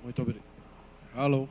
Muito obrigado. Alô.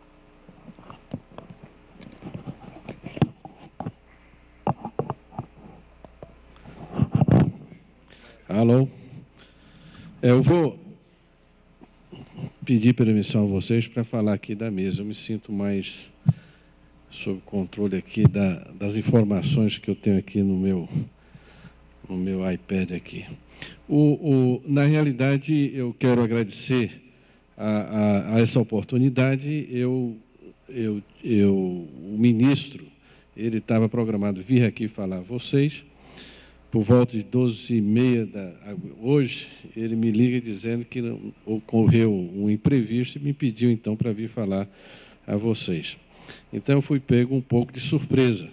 Alô. Eu vou pedir permissão a vocês para falar aqui da mesa. Eu me sinto mais sob controle aqui das informações que eu tenho aqui no meu iPad aqui. Na realidade, eu quero agradecer a essa oportunidade. O ministro, ele estava programado vir aqui falar a vocês. Por volta de 12h30 hoje, ele me liga dizendo que ocorreu um imprevisto e me pediu, então, para vir falar a vocês. Então, eu fui pego um pouco de surpresa.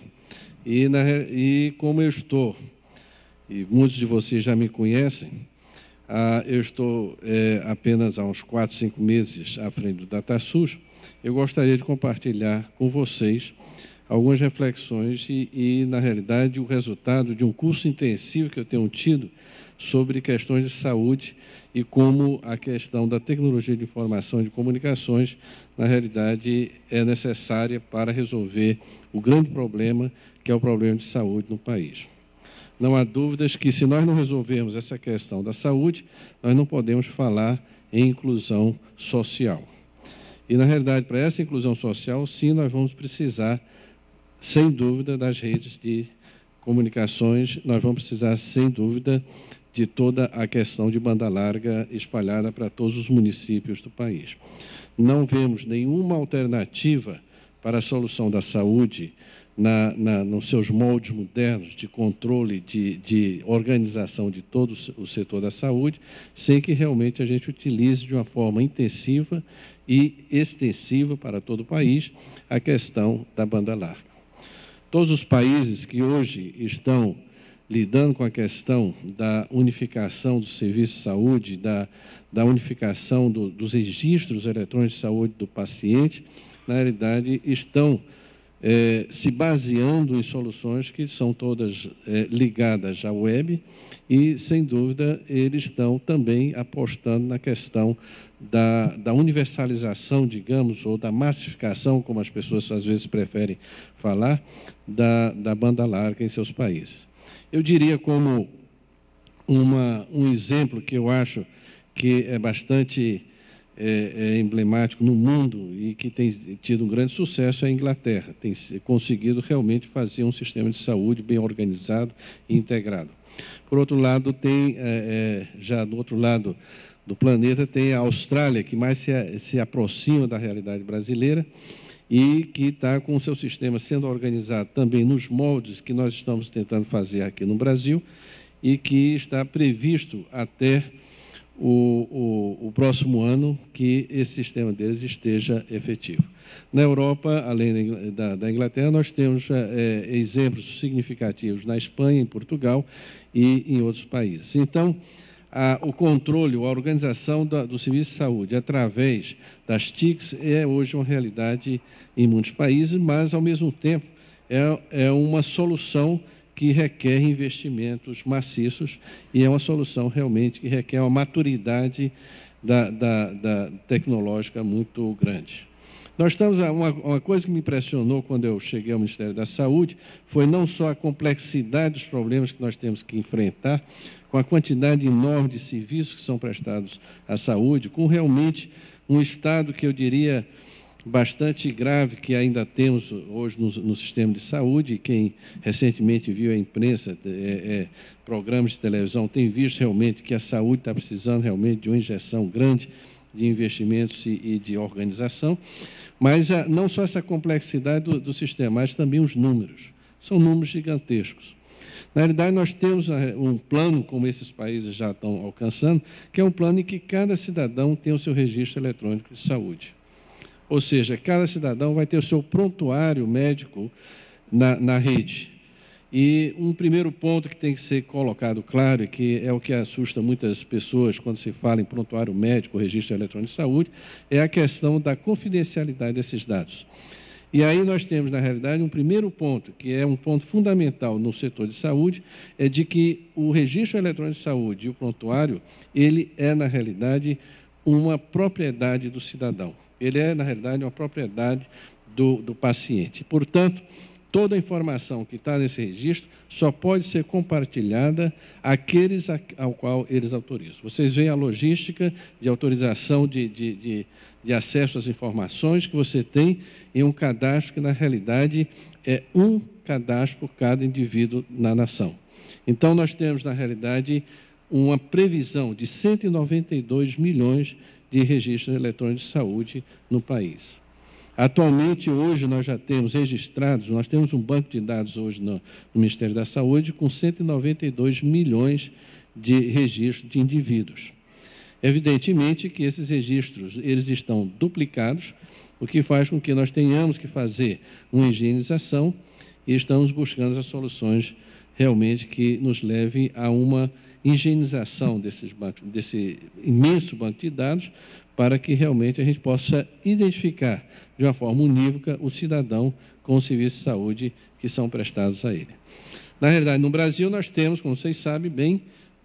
E como eu estou, e muitos de vocês já me conhecem, eu estou apenas há uns 4, 5 meses à frente do DataSUS. Eu gostaria de compartilhar com vocês algumas reflexões e, na realidade, o resultado de um curso intensivo que eu tenho tido sobre questões de saúde e como a questão da tecnologia de informação e de comunicações, na realidade, é necessária para resolver o grande problema, que é o problema de saúde no país. Não há dúvidas que, se nós não resolvermos essa questão da saúde, nós não podemos falar em inclusão social. E, na realidade, para essa inclusão social, sim, nós vamos precisar, sem dúvida, das redes de comunicações, nós vamos precisar, sem dúvida, de toda a questão de banda larga espalhada para todos os municípios do país. Não vemos nenhuma alternativa para a solução da saúde nos seus moldes modernos de controle, de organização de todo o setor da saúde, sem que realmente a gente utilize de uma forma intensiva e extensiva para todo o país a questão da banda larga. Todos os países que hoje estão lidando com a questão da unificação do serviço de saúde, da unificação dos registros eletrônicos de saúde do paciente, na realidade, estão se baseando em soluções que são todas ligadas à web e, sem dúvida, eles estão também apostando na questão da universalização, digamos, ou da massificação, como as pessoas às vezes preferem falar, da banda larga em seus países. Eu diria como um exemplo que eu acho que é bastante emblemático no mundo e que tem tido um grande sucesso é a Inglaterra. Tem conseguido realmente fazer um sistema de saúde bem organizado e integrado. Por outro lado, tem, já do outro lado do planeta, tem a Austrália, que mais se aproxima da realidade brasileira e que está com o seu sistema sendo organizado também nos moldes que nós estamos tentando fazer aqui no Brasil e que está previsto até o próximo ano que esse sistema deles esteja efetivo. Na Europa, além da Inglaterra, nós temos exemplos significativos na Espanha, em Portugal e em outros países. Então, o controle, a organização do serviço de saúde através das TICs é hoje uma realidade em muitos países, mas, ao mesmo tempo, é uma solução que requer investimentos maciços e é uma solução realmente que requer uma maturidade da tecnológica muito grande. Nós estamos, uma coisa que me impressionou quando eu cheguei ao Ministério da Saúde foi não só a complexidade dos problemas que nós temos que enfrentar, com a quantidade enorme de serviços que são prestados à saúde, com realmente um estado que eu diria bastante grave que ainda temos hoje no sistema de saúde. Quem recentemente viu a imprensa, programas de televisão, tem visto realmente que a saúde está precisando realmente de uma injeção grande de investimentos e de organização, mas não só essa complexidade do sistema, mas também os números. São números gigantescos. Na realidade, nós temos um plano, como esses países já estão alcançando, que é um plano em que cada cidadão tem o seu registro eletrônico de saúde. Ou seja, cada cidadão vai ter o seu prontuário médico na rede. E um primeiro ponto que tem que ser colocado claro, e que é o que assusta muitas pessoas quando se fala em prontuário médico, registro eletrônico de saúde, é a questão da confidencialidade desses dados. E aí nós temos, na realidade, um primeiro ponto, que é um ponto fundamental no setor de saúde, é de que o registro eletrônico de saúde e o prontuário, ele é, na realidade, uma propriedade do cidadão. Ele é, na realidade, uma propriedade do paciente. Portanto, toda a informação que está nesse registro só pode ser compartilhada àqueles ao qual eles autorizam. Vocês veem a logística de autorização de acesso às informações que você tem em um cadastro que, na realidade, é um cadastro por cada indivíduo na nação. Então, nós temos, na realidade, uma previsão de 192 milhões de registros eletrônicos de saúde no país. Atualmente, hoje, nós já temos registrados, nós temos um banco de dados hoje no Ministério da Saúde com 192 milhões de registros de indivíduos. Evidentemente que esses registros, eles estão duplicados, o que faz com que nós tenhamos que fazer uma higienização e estamos buscando as soluções realmente que nos levem a uma higienização desse imenso banco de dados, para que realmente a gente possa identificar de uma forma unívoca o cidadão com os serviços de saúde que são prestados a ele. Na realidade, no Brasil, nós temos, como vocês sabem bem,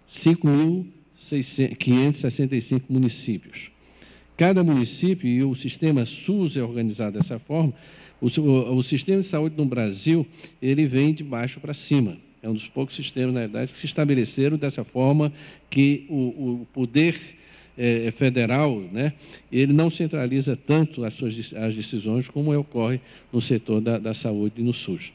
5.565 municípios. Cada município, e o sistema SUS é organizado dessa forma, o sistema de saúde no Brasil, ele vem de baixo para cima. É um dos poucos sistemas, na verdade, que se estabeleceram dessa forma que o poder federal, né, ele não centraliza tanto as decisões como ocorre no setor da saúde e no SUS.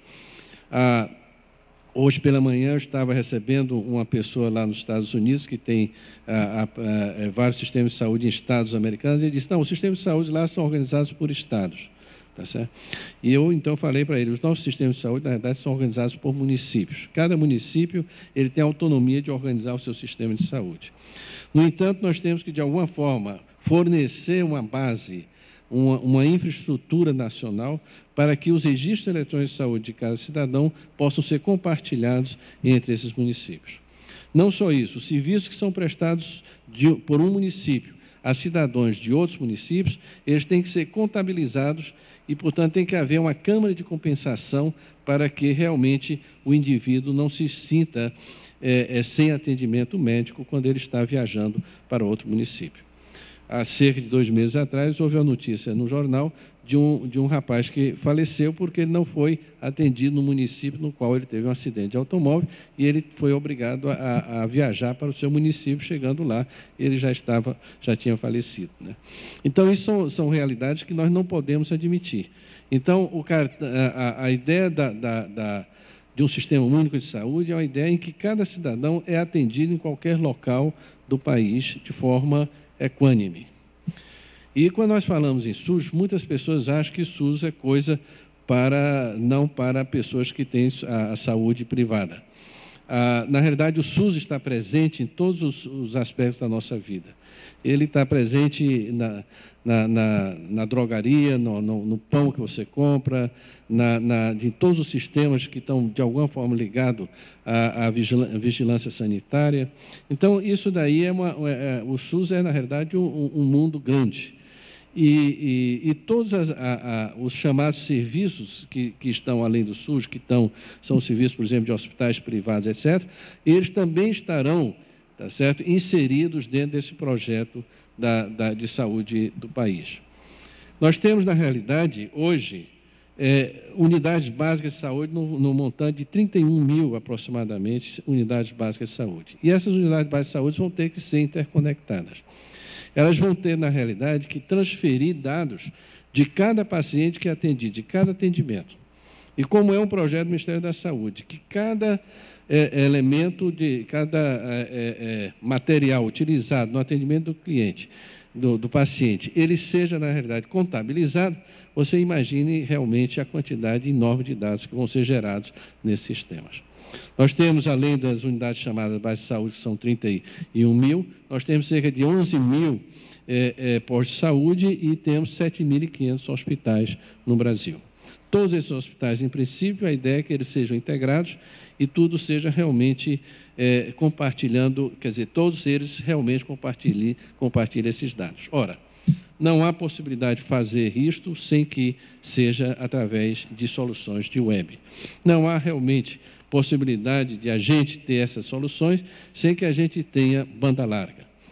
Hoje pela manhã eu estava recebendo uma pessoa lá nos Estados Unidos que tem vários sistemas de saúde em estados americanos, e ele disse, não, os sistemas de saúde lá são organizados por estados. Tá certo? E eu, então, falei para ele, os nossos sistemas de saúde, na verdade, são organizados por municípios. Cada município ele tem a autonomia de organizar o seu sistema de saúde. No entanto, nós temos que, de alguma forma, fornecer uma base, uma infraestrutura nacional para que os registros eletrônicos de saúde de cada cidadão possam ser compartilhados entre esses municípios. Não só isso, os serviços que são prestados por um município a cidadãos de outros municípios, eles têm que ser contabilizados e, portanto, tem que haver uma câmara de compensação para que realmente o indivíduo não se sinta sem atendimento médico quando ele está viajando para outro município. Há cerca de 2 meses atrás, houve a notícia no jornal de um rapaz que faleceu porque ele não foi atendido no município no qual ele teve um acidente de automóvel e ele foi obrigado a viajar para o seu município. Chegando lá, ele já tinha falecido, né? Então, isso são realidades que nós não podemos admitir. Então, a ideia de um sistema único de saúde é uma ideia em que cada cidadão é atendido em qualquer local do país de forma equânime. E quando nós falamos em SUS, muitas pessoas acham que SUS é coisa não para pessoas que têm a saúde privada. Na realidade, o SUS está presente em todos os aspectos da nossa vida. Ele está presente na drogaria, no pão que você compra, em todos os sistemas que estão, de alguma forma, ligados à vigilância sanitária. Então, isso daí o SUS é, na realidade, um mundo grande. E todos os chamados serviços que estão além do SUS, são serviços, por exemplo, de hospitais privados, etc., eles também estarão, tá certo, inseridos dentro desse projeto de saúde do país. Nós temos, na realidade, hoje, unidades básicas de saúde no montante de 31 mil, aproximadamente, unidades básicas de saúde. E essas unidades básicas de saúde vão ter que ser interconectadas. Elas vão ter, na realidade, que transferir dados de cada paciente que é atendido, de cada atendimento. E como é um projeto do Ministério da Saúde, que cada elemento, cada material utilizado no atendimento do cliente, do paciente, ele seja, na realidade, contabilizado, você imagine realmente a quantidade enorme de dados que vão ser gerados nesses sistemas. Nós temos, além das unidades chamadas base de saúde, que são 31 mil, nós temos cerca de 11 mil postos de saúde e temos 7.500 hospitais no Brasil. Todos esses hospitais, em princípio, a ideia é que eles sejam integrados e tudo seja realmente compartilhando, quer dizer, todos eles realmente compartilhem esses dados. Ora, não há possibilidade de fazer isto sem que seja através de soluções de web. Não há realmente possibilidade de a gente ter essas soluções sem que a gente tenha banda larga.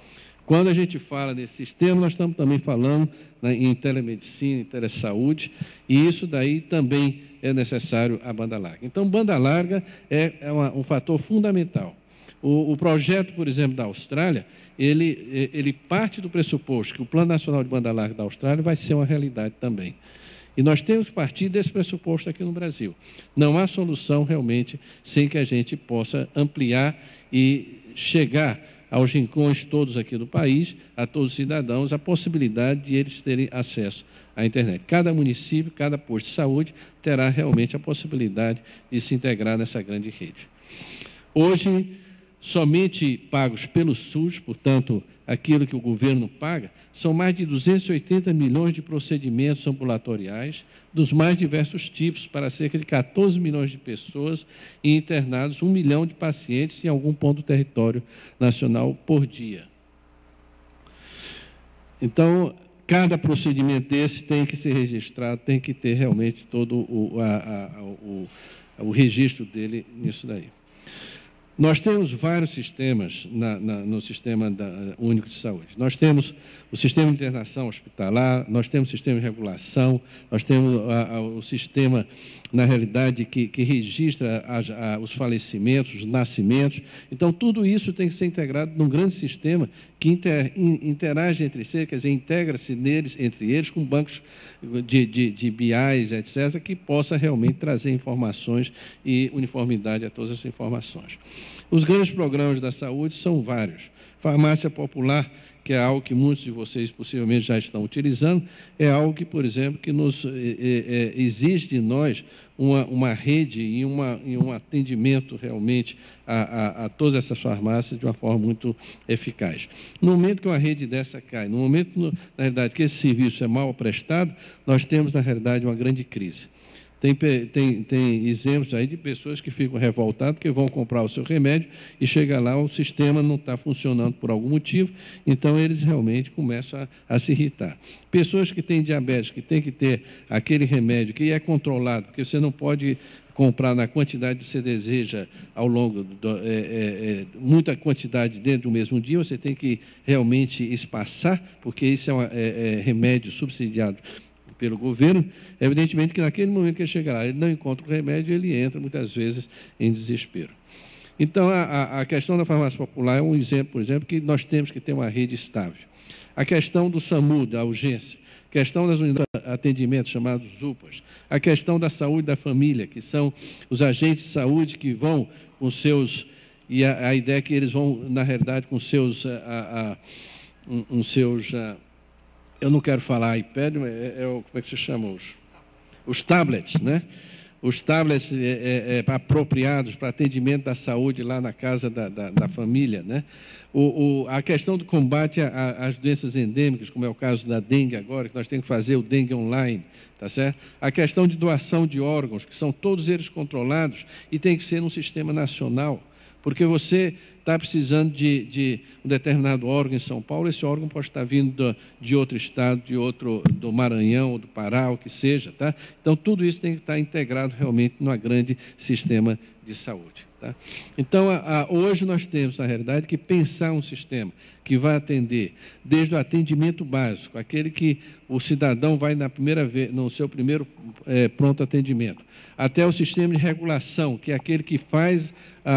Quando a gente fala nesse sistema, nós estamos também falando, né, em telemedicina, em telesaúde, e isso daí também é necessário a banda larga. Então, banda larga é um fator fundamental. O projeto, por exemplo, da Austrália, ele parte do pressuposto que o Plano Nacional de Banda Larga da Austrália vai ser uma realidade também. E nós temos que partir desse pressuposto aqui no Brasil. Não há solução realmente sem que a gente possa ampliar e chegar aos rincões todos aqui do país, a todos os cidadãos, a possibilidade de eles terem acesso à internet. Cada município, cada posto de saúde terá realmente a possibilidade de se integrar nessa grande rede. Hoje, somente pagos pelo SUS, portanto, aquilo que o governo paga, são mais de 280 milhões de procedimentos ambulatoriais, dos mais diversos tipos, para cerca de 14 milhões de pessoas e internados 1 milhão de pacientes em algum ponto do território nacional por dia. Então, cada procedimento desse tem que ser registrado, tem que ter realmente todo o registro dele nisso daí. Nós temos vários sistemas no Sistema Único de Saúde. Nós temos o sistema de internação hospitalar, nós temos o sistema de regulação, nós temos o sistema, na realidade, que registra os falecimentos, os nascimentos. Então, tudo isso tem que ser integrado num grande sistema que interage entre si, quer dizer, integra-se entre eles com bancos de BIs, etc., que possa realmente trazer informações e uniformidade a todas essas informações. Os grandes programas da saúde são vários. Farmácia popular, que é algo que muitos de vocês possivelmente já estão utilizando, é algo que, por exemplo, que exige de nós uma rede e um atendimento realmente a todas essas farmácias de uma forma muito eficaz. No momento que uma rede dessa cai, no momento, na realidade, que esse serviço é mal prestado, nós temos, na realidade, uma grande crise. Tem exemplos aí de pessoas que ficam revoltadas porque vão comprar o seu remédio e chega lá, o sistema não está funcionando por algum motivo, então eles realmente começam a se irritar. Pessoas que têm diabetes, que têm que ter aquele remédio que é controlado, porque você não pode comprar na quantidade que você deseja ao longo, muita quantidade dentro do mesmo dia, você tem que realmente espaçar, porque isso é remédio subsidiado pelo governo. Evidentemente que naquele momento que ele chega lá, ele não encontra o remédio, ele entra muitas vezes em desespero. Então, a questão da farmácia popular é um exemplo, por exemplo, que nós temos que ter uma rede estável. A questão do SAMU, da urgência, a questão das unidades de atendimento, chamados UPAs, a questão da saúde da família, que são os agentes de saúde que vão com seus, e a ideia é que eles vão, na realidade, com seus, eu não quero falar iPad, mas como é que se chama? Os tablets, né? Os tablets apropriados para atendimento da saúde lá na casa da família, né? A questão do combate às doenças endêmicas, como é o caso da dengue agora, que nós temos que fazer o dengue online, tá certo? A questão de doação de órgãos, que são todos eles controlados e tem que ser num sistema nacional, porque você está precisando de um determinado órgão em São Paulo, esse órgão pode estar vindo de outro estado, do Maranhão, do Pará, o que seja, tá? Então, tudo isso tem que estar integrado realmente num grande sistema de saúde, tá? Então, hoje nós temos, na realidade, que pensar um sistema que vai atender desde o atendimento básico, aquele que o cidadão vai no seu primeiro pronto atendimento, até o sistema de regulação, que é aquele que faz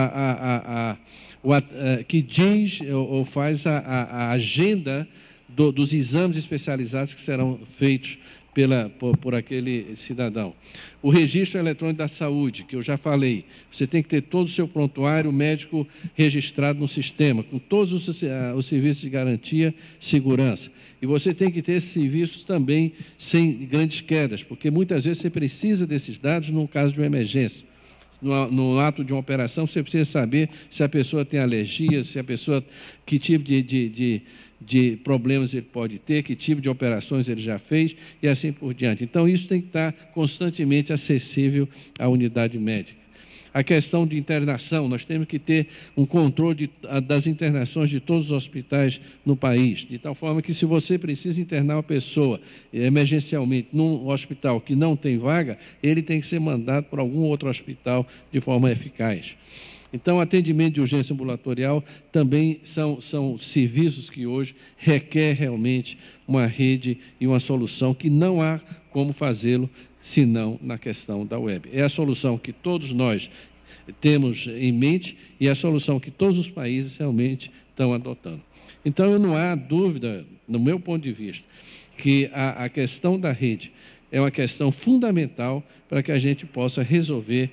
que diz ou faz a agenda dos exames especializados que serão feitos por aquele cidadão. O registro eletrônico da saúde, que eu já falei, você tem que ter todo o seu prontuário médico registrado no sistema, com todos os serviços de garantia e segurança. E você tem que ter esses serviços também sem grandes quedas, porque muitas vezes você precisa desses dados no caso de uma emergência. No ato de uma operação, você precisa saber se a pessoa tem alergia, que tipo de problemas ele pode ter, que tipo de operações ele já fez e assim por diante. Então, isso tem que estar constantemente acessível à unidade médica. A questão de internação, nós temos que ter um controle das internações de todos os hospitais no país, de tal forma que, se você precisa internar uma pessoa emergencialmente num hospital que não tem vaga, ele tem que ser mandado para algum outro hospital de forma eficaz. Então, atendimento de urgência ambulatorial também são serviços que hoje requer realmente uma rede e uma solução que não há como fazê-lo senão na questão da web. É a solução que todos nós temos em mente e é a solução que todos os países realmente estão adotando. Então, não há dúvida, no meu ponto de vista, que a questão da rede é uma questão fundamental para que a gente possa resolver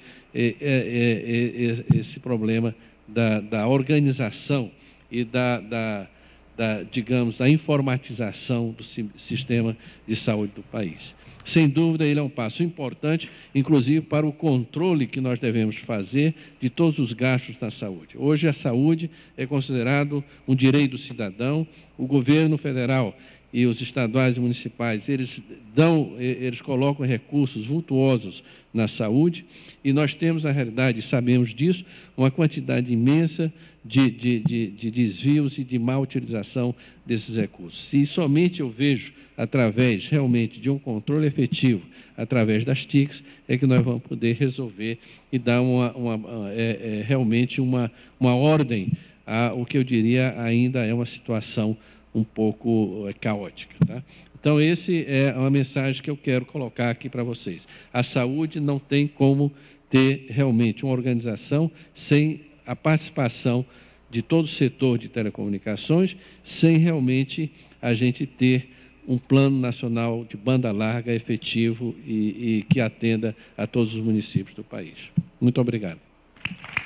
esse problema da organização e digamos, da informatização do sistema de saúde do país. Sem dúvida, ele é um passo importante, inclusive para o controle que nós devemos fazer de todos os gastos da saúde. Hoje, a saúde é considerado um direito do cidadão. O governo federal e os estaduais e municipais, eles colocam recursos vultuosos na saúde e nós temos, na realidade, sabemos disso, uma quantidade imensa de desvios e de má utilização desses recursos. E somente eu vejo, através realmente de um controle efetivo, através das TICs, é que nós vamos poder resolver e dar realmente uma ordem o que eu diria ainda é uma situação um pouco caótica. Tá? Então, essa é uma mensagem que eu quero colocar aqui para vocês. A saúde não tem como ter realmente uma organização sem a participação de todo o setor de telecomunicações, sem realmente a gente ter um plano nacional de banda larga efetivo e que atenda a todos os municípios do país. Muito obrigado.